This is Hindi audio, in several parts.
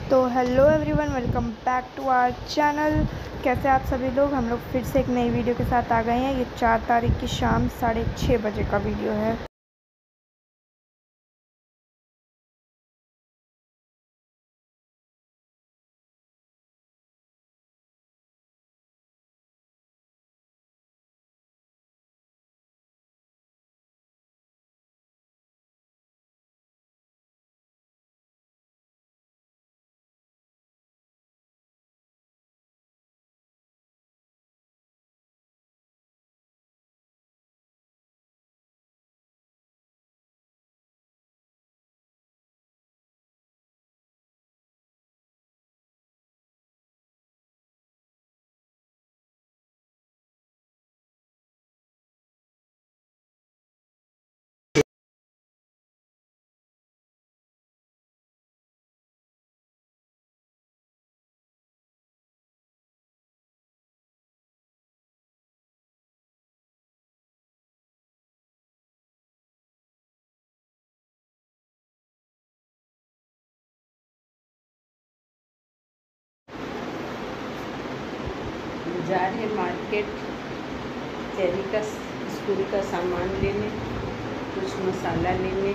तो hello everyone, welcome back to our channel. कैसे आप सभी लोग। हम लोग फिर से एक नई वीडियो के साथ आ गए हैं। ये 4 तारीख की शाम 6:30 बजे का वीडियो है। जा रहे मार्केट चेरी का स्कूल का सामान लेने, कुछ मसाला लेने।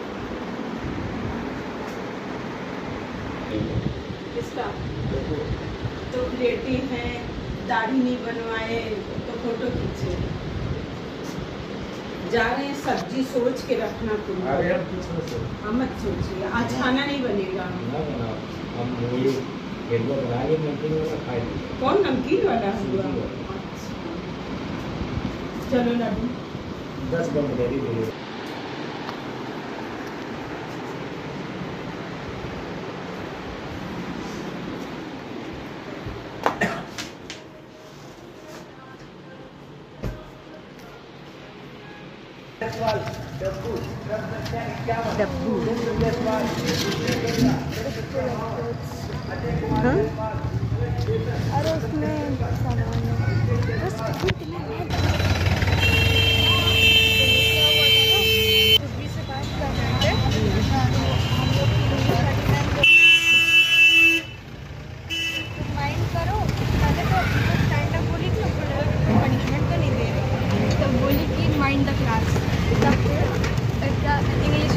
किसका तो प्लेटी हैं, दाढ़ी नहीं बनवाए तो फोटो खींचे। जा रहे हैं, सब्जी सोच के रखना तुम। हम मत सोचिए, आज खाना नहीं बनेगा। कौन नमकीन वाला हुआ? चलो लड्डू 10 बंद दे दी। अरे उसमें सामान है। से बात कर रहे थे। हम लोग माइंड करो, पहले तो स्टैंड अप बोली कि पनिशमेंट तो नहीं दे रही, तब बोली कि माइंड द क्लास, तब इंग्लिश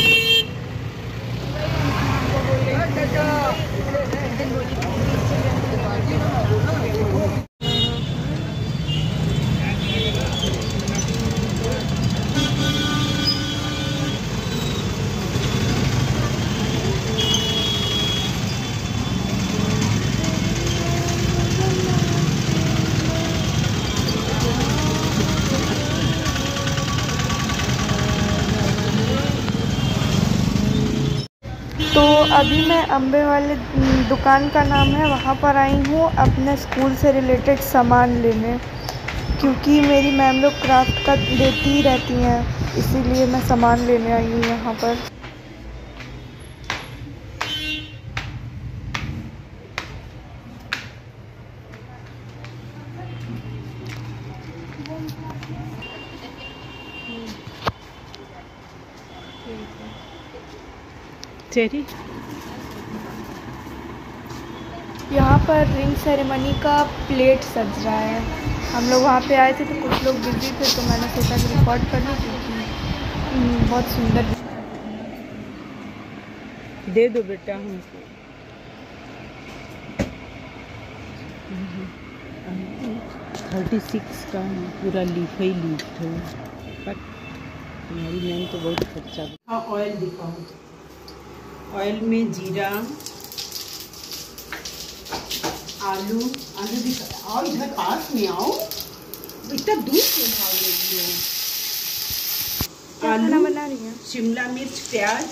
तो अभी मैं अम्बे वाले दुकान का नाम है, वहाँ पर आई हूँ अपने स्कूल से रिलेटेड सामान लेने, क्योंकि मेरी मैम लोग क्राफ्ट का देती ही रहती हैं, इसीलिए मैं सामान लेने आई हूँ यहाँ पर। चेरी यहाँ पर रिंग सेरेमनी का प्लेट सज रहा है। हम लोग वहाँ पे आए थे तो कुछ लोग बिजी थे, तो मैंने सोचा कि रिकॉर्ड कर लूँ, क्योंकि बहुत सुंदर। दे दो बेटा हमको। 36 का है, पूरा लीफ ही लीफ है। पर हमारी मैम तो बहुत खर्चा। हाँ, ऑयल दिखाओ। ऑयल में जीरा, आलू दिखा। आओ इधर पास में आओ, इतना दूर क्यों भाग रही हो? आलू बना रही है। शिमला मिर्च प्याज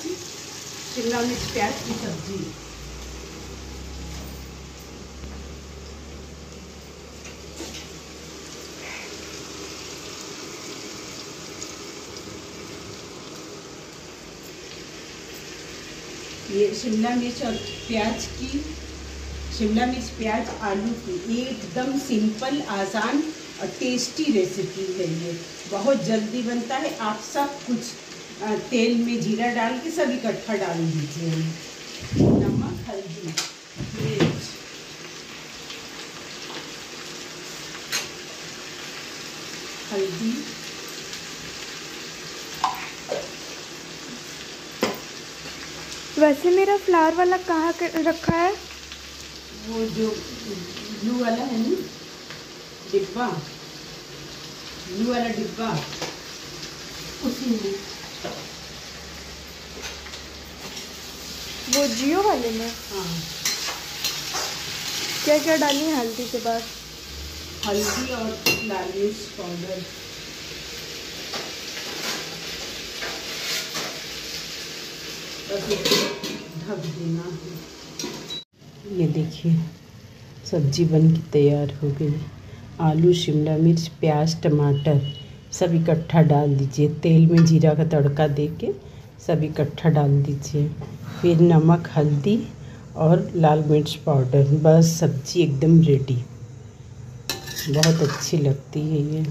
की सब्जी। ये शिमला मिर्च और शिमला मिर्च प्याज आलू की एकदम सिंपल, आसान और टेस्टी रेसिपी है। ये बहुत जल्दी बनता है। आप सब कुछ तेल में जीरा डाल के सब इकट्ठा डाल दीजिए। नमक, हल्दी, वैसे मेरा फ्लावर वाला कहाँ रखा है? वो जो ब्लू वाला है ना डिब्बा, ब्लू वाला डिब्बा उसी में। वो जियो वाले में? हाँ। क्या क्या डाली है हल्दी के बाद? हल्दी और लाल मिर्च पाउडर। ढक देना है। ये देखिए सब्जी बन के तैयार हो गई। आलू, शिमला मिर्च, प्याज, टमाटर सब इकट्ठा डाल दीजिए। तेल में जीरा का तड़का देके सब इकट्ठा डाल दीजिए। फिर नमक, हल्दी और लाल मिर्च पाउडर। बस सब्जी एकदम रेडी। बहुत अच्छी लगती है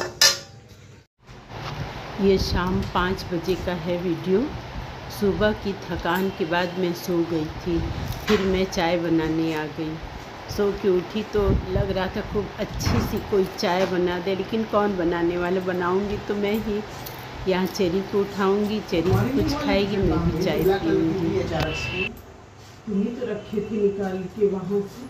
ये शाम 5 बजे का है वीडियो। सुबह की थकान के बाद मैं सो गई थी, फिर मैं चाय बनाने आ गई। सो के उठी तो लग रहा था खूब अच्छी सी कोई चाय बना दे, लेकिन कौन बनाने वाला, बनाऊंगी तो मैं ही। यहाँ चेरी को उठाऊंगी, चेरी कुछ खाएगी, मैं भी चाय पीऊँगी। तुम्हें तो रखे थे निकाल के वहाँ से।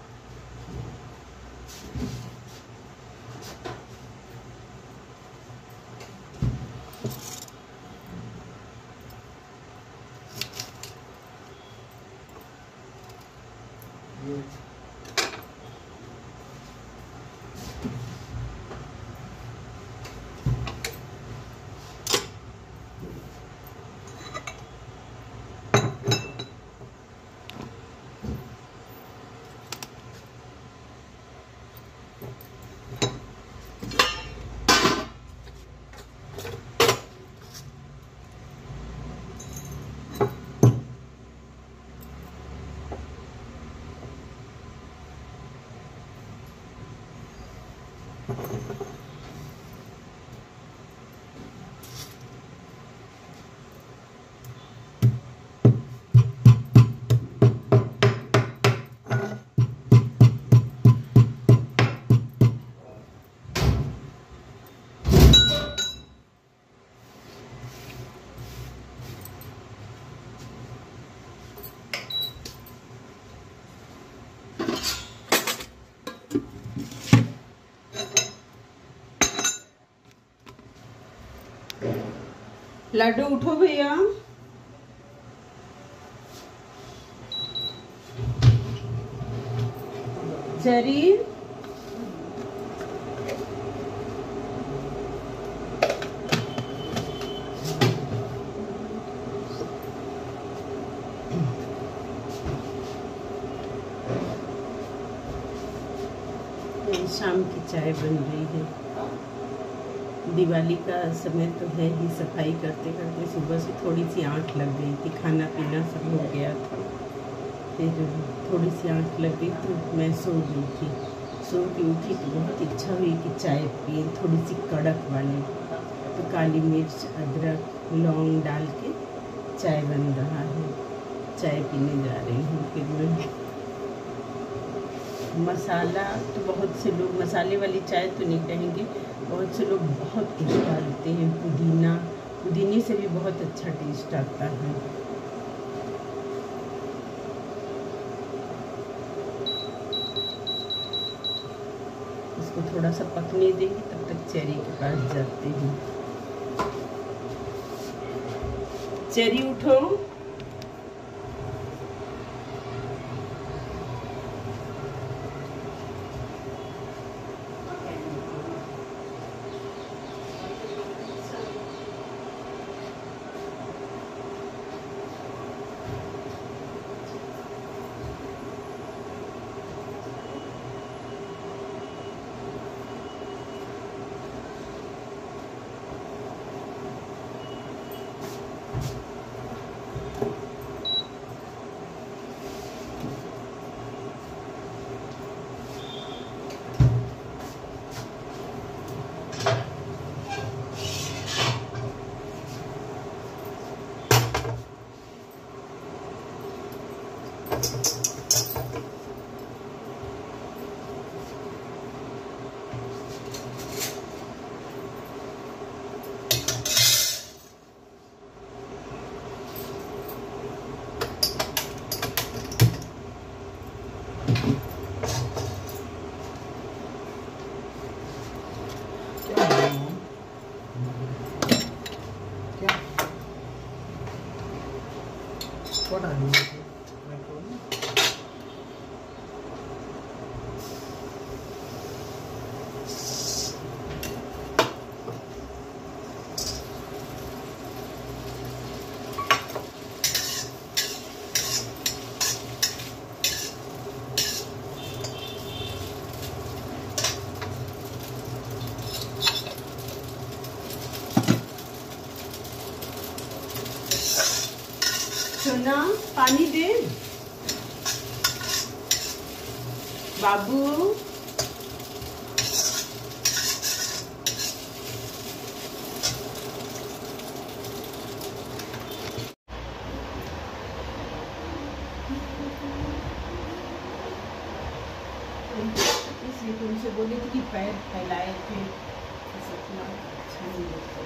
लड्डू उठो भैया। चरी शाम की चाय बन रही है। दिवाली का समय तो है ही, सफाई करते करते सुबह से थोड़ी सी आँख लग गई थी। खाना पीना सब हो गया था, फिर थोड़ी सी आँख लग गई तो मैं सो गई थी। सो के उठी तो बहुत इच्छा हुई कि चाय पिए, थोड़ी सी कड़क वाली। तो काली मिर्च, अदरक, लौंग डाल के चाय बन रहा है। चाय पीने जा रही हूँ। फिर मैं मसाला तो बहुत से लोग, मसाले वाली चाय तो नहीं कहेंगे, बहुत से लोग बहुत कुछ डालते हैं। पुदीना, पुदीने से भी बहुत अच्छा टेस्ट आता है। इसको थोड़ा सा पकने देंगे, तब तक चेरी के पास जाते हैं। चेरी उठो। सोना पानी दे बाबू। इसलिए तुमसे बोले थे कि पैर फैलाए थे, अच्छा नहीं लगता।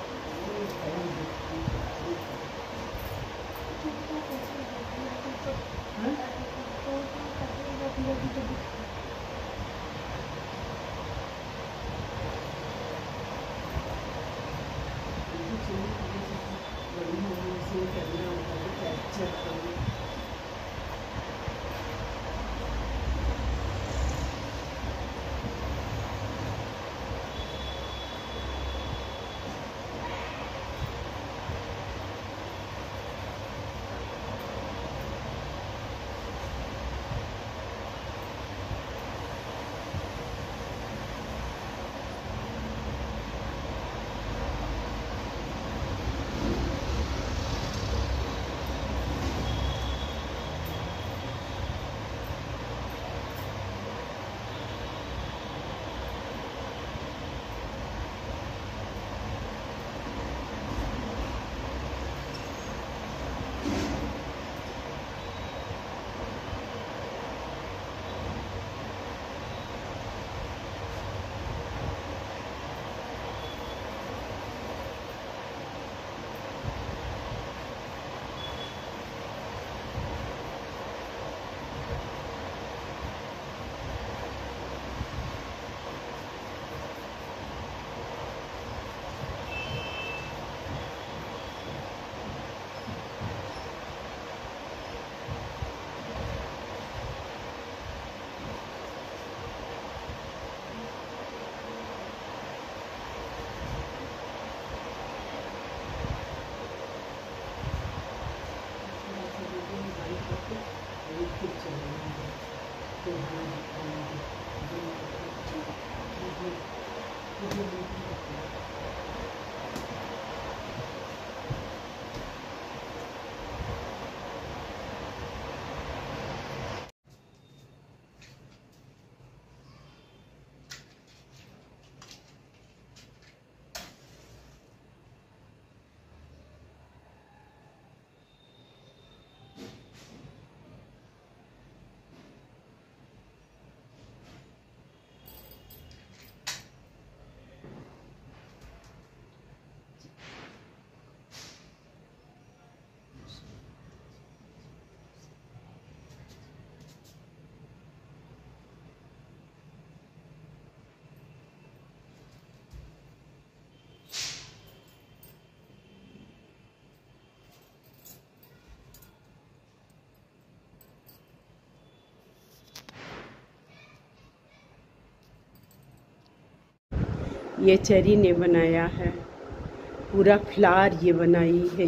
ये चेरी ने बनाया है, पूरा फ्लावर ये बनाई है।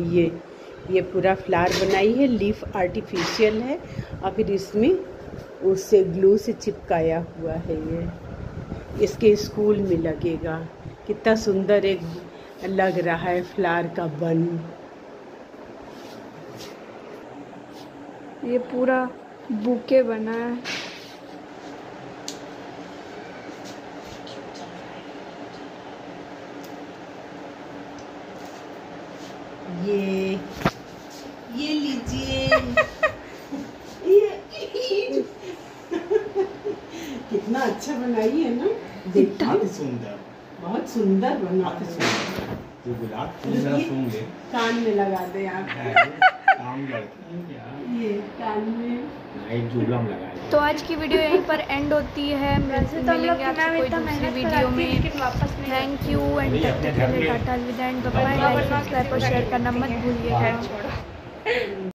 ये पूरा फ्लावर बनाई है, लीफ आर्टिफिशियल है और फिर इसमें उससे ग्लू से चिपकाया हुआ है। ये इसके स्कूल में लगेगा। कितना सुंदर एक लग रहा है फ्लावर का बन। ये पूरा बुके बना है। ये लीजिए। कितना अच्छा बनाई है ना, देखिए सुंदर, बहुत सुंदर बना है। जो गुलाब फूल जरा सूंघ ले, कान में लगा दे आप। काम करते हैं क्या? ये कान में एक जुलम लगा दे। तो आज की वीडियो यहीं पर एंड होती है। मिलेंगे आपसे कोई दूसरी वीडियो में। Thank you and tata with and bye. Like subscribe और शेयर करना मत भूलिएगा।